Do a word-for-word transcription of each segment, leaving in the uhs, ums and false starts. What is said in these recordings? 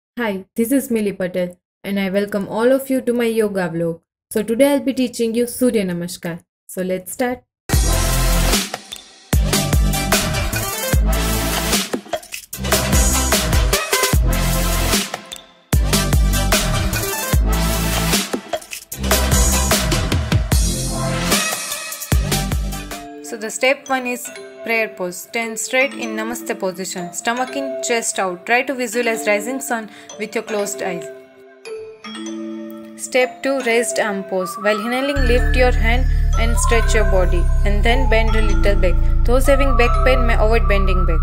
Hi, this is Millie Patel and I welcome all of you to my yoga vlog. So today I'll be teaching you Surya Namaskar. So let's start. So the step one is prayer pose. Stand straight in Namaste position. Stomach in, chest out. Try to visualize rising sun with your closed eyes. Step two, raised arm pose. While inhaling, lift your hand and stretch your body, and then bend a little back. Those having back pain may avoid bending back.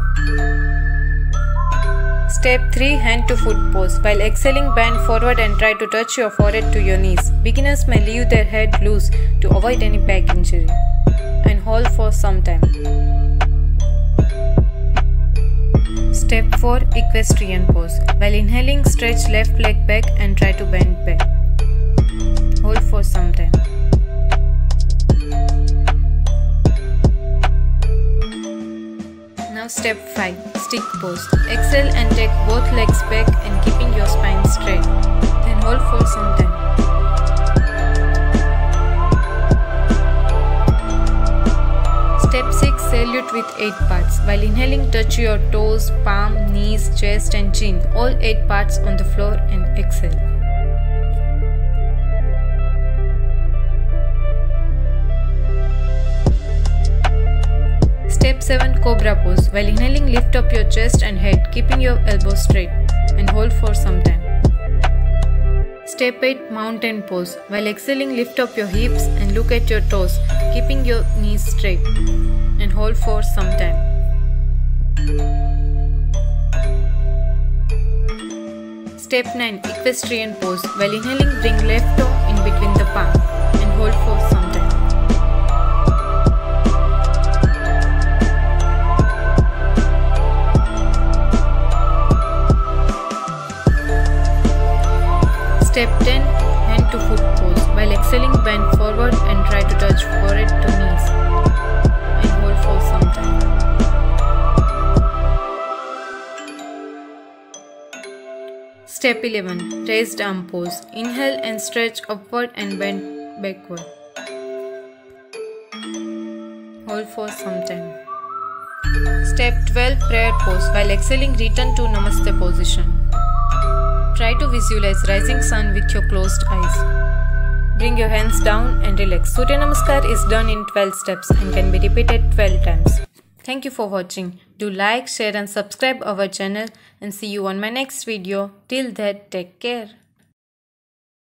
Step three, hand to foot pose. While exhaling, bend forward and try to touch your forehead to your knees. Beginners may leave their head loose to avoid any back injury, and hold for some time. Step four, equestrian pose. While inhaling, stretch left leg back and try to bend back. Hold for some time. Now step five, stick pose. Exhale and take both legs back and keeping your spine straight. Then hold for some time. Step six, salute with eight parts. While inhaling, touch your toes, palm, knees, chest and chin, all eight parts on the floor, and exhale. Step seven, cobra pose. While inhaling, lift up your chest and head, keeping your elbows straight, and hold for some time. Step eight, mountain pose. While exhaling, lift up your hips and look at your toes, keeping your knees straight, and hold for some time. Step nine, equestrian pose. While inhaling, bring left toe in between the palm and hold for some time. Step ten, hand to foot pose. While exhaling, bend forward and try to touch forehead to knees, and hold for some time. Step eleven, raised arm pose. Inhale and stretch upward and bend backward. Hold for some time. Step twelve, prayer pose. While exhaling, return to Namaste position. Try to visualize rising sun with your closed eyes. Bring your hands down and relax. Surya Namaskar is done in twelve steps and can be repeated twelve times. Thank you for watching. Do like, share and subscribe our channel, and see you on my next video. Till then, take care.